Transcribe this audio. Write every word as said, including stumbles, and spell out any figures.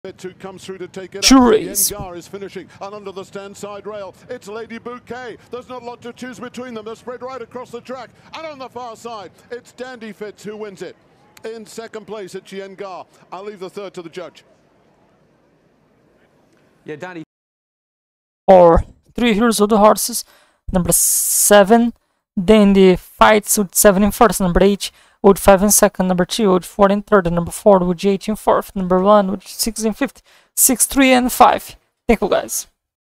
Fitz who comes through to take it Juries. Yengar is finishing and under the stand side rail. It's Lady Bouquet. There's not a lot to choose between them. They're spread right across the track. And on the far side, it's Dandy Fitz who wins it. In second place, it's Yengar. I'll leave the third to the judge. Yeah, Danny. Or three Heroes of the Horses. Number seven. Then the fights with seven in first. Number eight. Wood five in second, number two, Wood four in third, and number four, Wood eight in fourth, number one, Wood six in fifth, six, three, and five. Thank you guys.